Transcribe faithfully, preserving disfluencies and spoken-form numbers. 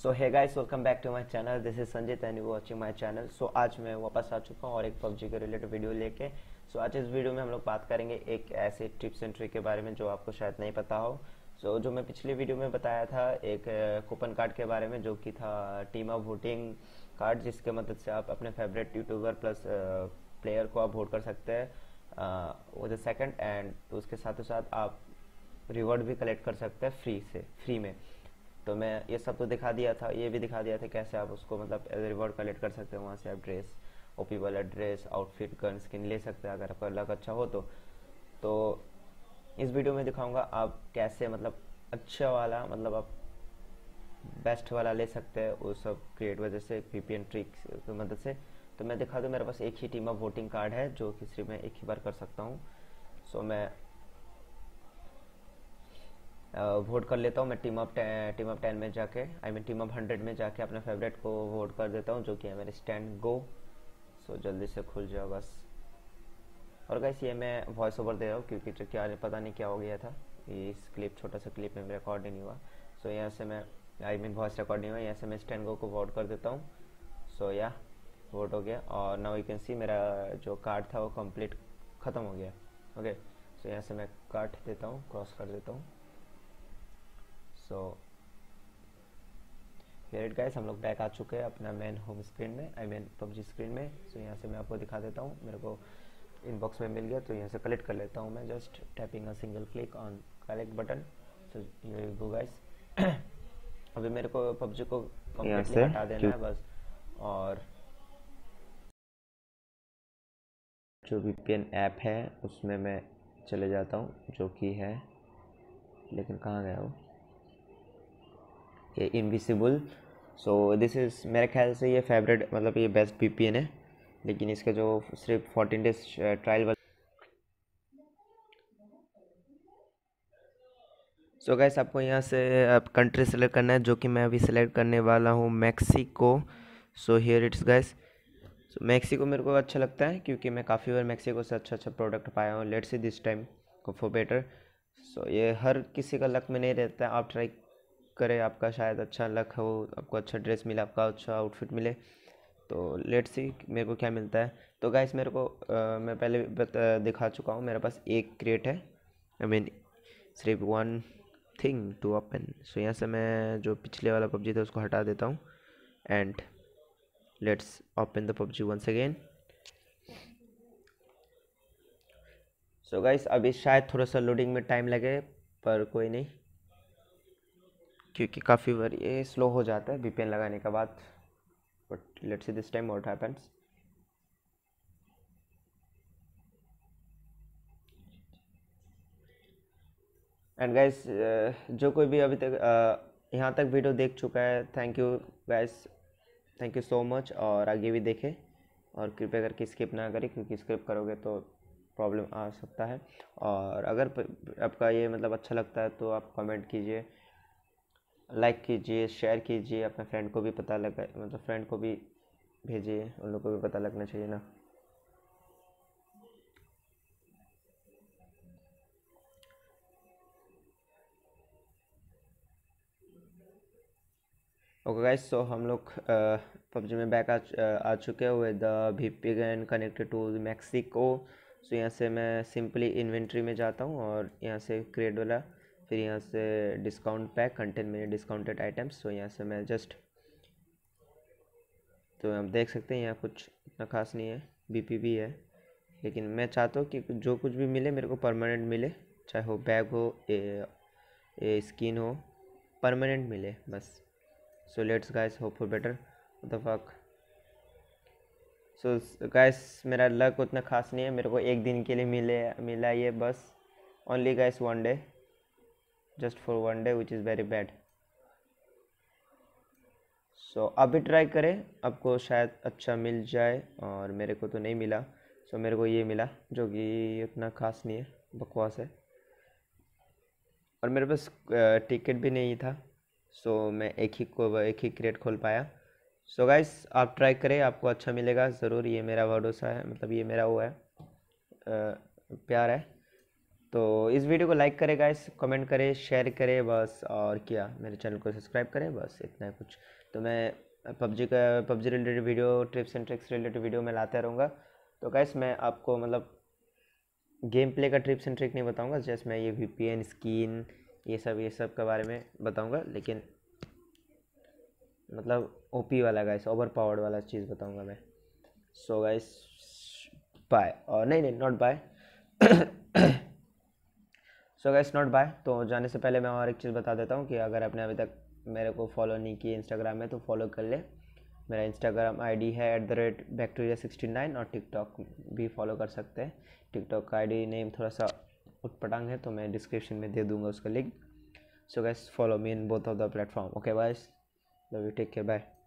So hey guys, welcome back to my channel. This is Sanjit and you watching my channel. So आज मैं वापस आ चुका हूँ और एक पबजी के रिलेटेड वीडियो लेके। सो so, आज इस वीडियो में हम लोग बात करेंगे एक ऐसे टिप्स एंड ट्रिक के बारे में जो आपको शायद नहीं पता हो। सो so, जो मैं पिछली वीडियो में बताया था एक कूपन कार्ड के बारे में, जो कि था टीम ऑफ वोटिंग कार्ड, जिसके मदद से आप अपने फेवरेट यूट्यूबर प्लस प्लेयर को आप वोट कर सकते हैं विद सेकंड, एंड उसके साथ ही साथ आप रिवॉर्ड भी कलेक्ट कर सकते हैं फ्री से फ्री में। तो मैं ये सब तो दिखा दिया था, ये भी दिखा दिया था कैसे आप उसको मतलब रिवॉर्ड कलेक्ट कर सकते हैं। वहाँ से आप ड्रेस, ओपी वाला ड्रेस, आउटफिट, गन स्किन ले सकते हैं अगर आपका लक अच्छा हो तो। तो इस वीडियो में दिखाऊंगा आप कैसे मतलब अच्छा वाला मतलब आप बेस्ट वाला ले सकते हैं वो सब क्रिएट वजह से वीपीएन ट्रिक की मदद से। तो मैं दिखा दूँ, मेरे पास एक ही टीम ऑफ वोटिंग कार्ड है जो कि सिर्फ मैं एक ही बार कर सकता हूँ। सो मैं वोट कर लेता हूँ। मैं team of team of ten में जाके, I mean team of hundred में जाके अपने फेवरेट को वोट कर देता हूँ, जो कि है मेरे स्टैंड गो। सो जल्दी से खुल जाओ बस। और गाइस ये मैं वॉइस ओवर दे रहा हूँ क्योंकि क्या पता नहीं क्या हो गया था, इस क्लिप छोटा सा क्लिप में रिकॉर्ड नहीं हुआ। सो यहाँ से मैं आई मीन वॉइस रिकॉर्ड नहीं हुआ, यहाँ से मैं स्टैंड गो को वोट कर देता हूँ। सो या वोट हो गया और नाउ यू कैन सी मेरा जो कार्ड था वो कंप्लीट ख़त्म हो गया। ओके, सो यहाँ से मैं काट देता हूँ, क्रॉस कर देता हूँ। सो हियर इट गाइस, हम लोग बैक आ चुके हैं अपना मेन होम स्क्रीन में, आई मीन पबजी स्क्रीन में। सो so, यहाँ से मैं आपको दिखा देता हूँ, मेरे को इनबॉक्स में मिल गया तो यहाँ से कलेक्ट कर लेता हूँ मैं, just tapping a single click on collect button. So here you go guys. अभी मेरे को पबजी को कम्प्लीटली हटा देना है बस, और जो वीपीएन ऐप है उसमें मैं चले जाता हूँ, जो कि है, लेकिन कहाँ गया वो, ये इनविजिबल। सो दिस इज़ मेरे ख्याल से ये फेवरेट मतलब ये बेस्ट वीपीएन है, लेकिन इसके जो सिर्फ fourteen days trial. So guys आपको यहाँ से आप कंट्री सेलेक्ट करना है, जो कि मैं अभी सेलेक्ट करने वाला हूँ Mexico. So here it's guys. So Mexico मेरे को अच्छा लगता है क्योंकि मैं काफ़ी बार मैक्सिको से अच्छा अच्छा प्रोडक्ट पाया हूँ। Let's see this time go for better. So ये हर किसी का लक में नहीं रहता है, आप ट्राई करें, आपका शायद अच्छा लक हो, आपको अच्छा ड्रेस मिले, आपका अच्छा आउटफिट मिले। तो लेट्स सी मेरे को क्या मिलता है। तो गाइस मेरे को आ, मैं पहले बता, दिखा चुका हूँ, मेरे पास एक क्रेट है, आई मीन सिर्फ one thing to open. So यहाँ से मैं जो पिछले वाला पबजी था उसको हटा देता हूँ, and let's open the PUBG once again. So guys अभी शायद थोड़ा सा लोडिंग में टाइम लगे, पर कोई नहीं, क्योंकि काफ़ी बार ये स्लो हो जाता है वीपीएन लगाने के बाद। But let's see this time what happens. And guys जो कोई भी अभी तक uh, यहाँ तक वीडियो देख चुका है, thank you guys, thank you so much. और आगे भी देखें और कृपया करके स्किप ना करें, क्योंकि स्किप करोगे तो प्रॉब्लम आ सकता है। और अगर आपका ये मतलब अच्छा लगता है तो आप कमेंट कीजिए, लाइक कीजिए, शेयर कीजिए, अपने फ्रेंड को भी पता लगे, मतलब फ्रेंड को भी भेजिए, उन लोग को भी पता लगना चाहिए ना। ओके गाइस, सो हम लोग पबजी में बैक आ, आ चुके हैं with VPN connected to Mexico. So यहाँ से मैं सिंपली इन्वेंट्री में जाता हूँ और यहाँ से क्रिएट वाला, फिर यहाँ से डिस्काउंट पैक कंटेंट में डिस्काउंटेड आइटम्स। सो यहाँ से मैं जस्ट, तो आप देख सकते हैं यहाँ कुछ इतना खास नहीं है, बीपी भी है, लेकिन मैं चाहता हूँ कि जो कुछ भी मिले मेरे को परमानेंट मिले, चाहे हो बैग हो, ए, ए स्किन हो, परमानेंट मिले बस। So let's guys hope for better, what the fuck. So guys मेरा लक उतना खास नहीं है, मेरे को एक दिन के लिए मिले मिला ये बस, only guys one day, just for one day which is very bad. So अभी ट्राई करें, आपको शायद अच्छा मिल जाए, और मेरे को तो नहीं मिला। सो so, मेरे को ये मिला जो कि उतना खास नहीं है, बकवास है, और मेरे पास टिकट भी नहीं था। सो so, मैं एक ही को एक ही क्रेट खोल पाया। सो so गाइस आप ट्राई करें, आपको अच्छा मिलेगा ज़रूर, ये मेरा भरोसा है, मतलब ये मेरा वो है, आ, प्यार है। तो इस वीडियो को लाइक करें गाइस, कमेंट करें, शेयर करें बस, और क्या मेरे चैनल को सब्सक्राइब करें, बस इतना है कुछ। तो मैं पबजी का PUBG related video, tips and tricks related video मैं लाता रहूँगा। तो गाइस मैं आपको मतलब गेम प्ले का टिप्स एंड ट्रिक नहीं बताऊँगा, जैसे मैं ये वीपीएन स्किन ये सब ये सब के बारे में बताऊँगा, लेकिन मतलब ओपी वाला गाइस, ओवर पावर्ड वाला चीज़ बताऊँगा मैं। सो गाइस बाय, और नहीं नहीं not bye so guys not bye. तो जाने से पहले मैं और एक चीज़ बता देता हूँ कि अगर आपने अभी तक मेरे को फॉलो नहीं किया इंस्टाग्राम में तो फॉलो कर ले। मेरा इंस्टाग्राम आईडी है at the rate bacteria sixty nine, और टिकटॉक भी फॉलो कर सकते हैं। टिकटॉक का आईडी नेम थोड़ा सा उटपटांग है, तो मैं डिस्क्रिप्शन में दे दूँगा उसका link. So guys follow me in both of the platform. Okay guys, love you, take care, bye.